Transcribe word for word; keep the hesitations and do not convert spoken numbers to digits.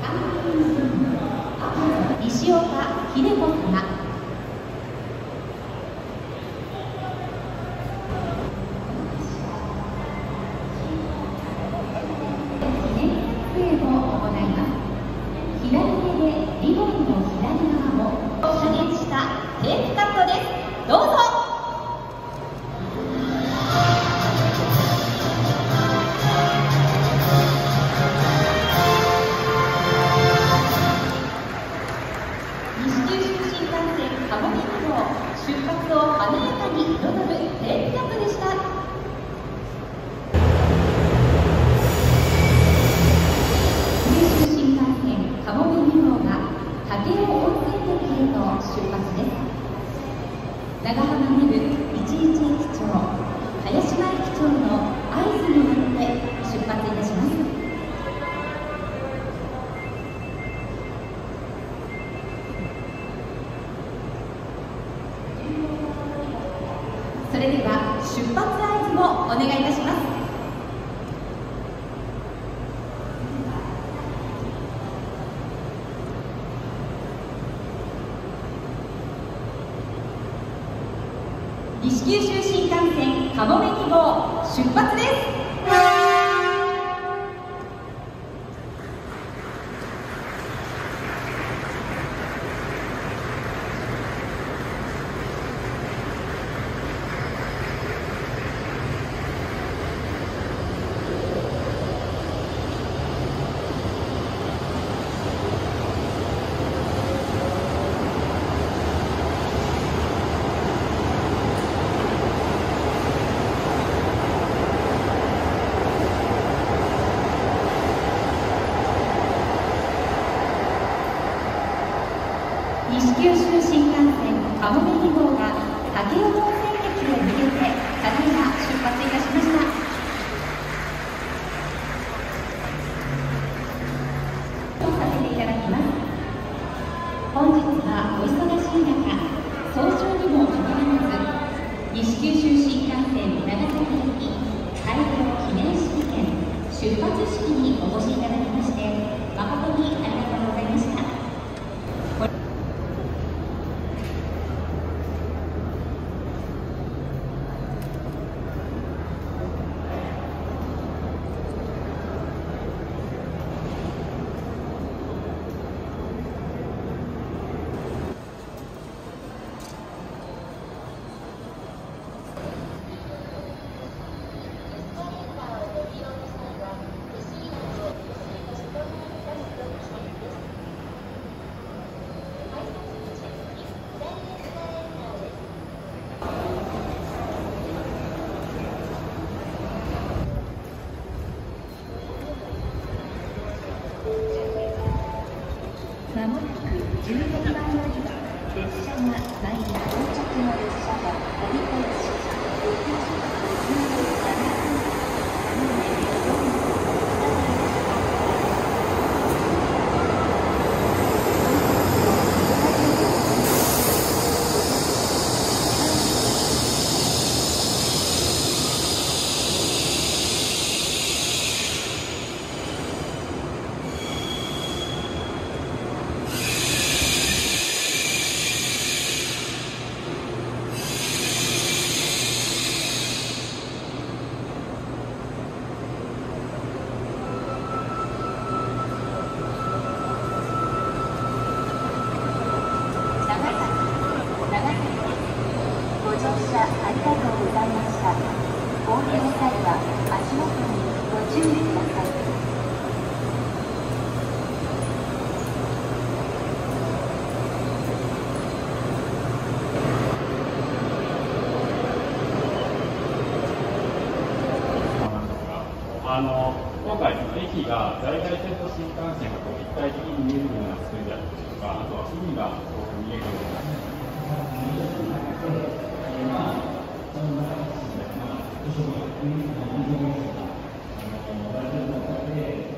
西岡秀子様、左手でリボンの左側を射撃したテープカットです。どうぞ。西九州新幹線かもめ号出発を華やかに彩るテープカットでした。武雄温泉駅へと出発です。長浜にるいちいち駅長、茅島駅長の合図に乗って出発いたします。それでは出発合図をお願いいたします。西九州新幹線かもめに号出発です。西九州新幹線かもめに号が武雄温泉駅へ向けてただいま出発いたしました。とさせていただきます。本日はお忙しい中、早朝にもかかわらず西九州新幹線長崎駅開業記念式典出発式にお越しいただきまして誠にありがとうございました。まもなくじゅうろくばん乗り場、列車が参り、到着の列車が折り返し、ごきゅうじゅうななふん、ご乗車ありがとうございました。お降りの際は足元にご注意ください。 あの今回、駅が在来線と新幹線がこう一体的に見えるような作りであったりとか、あとは海がこう見えるような。Thank you.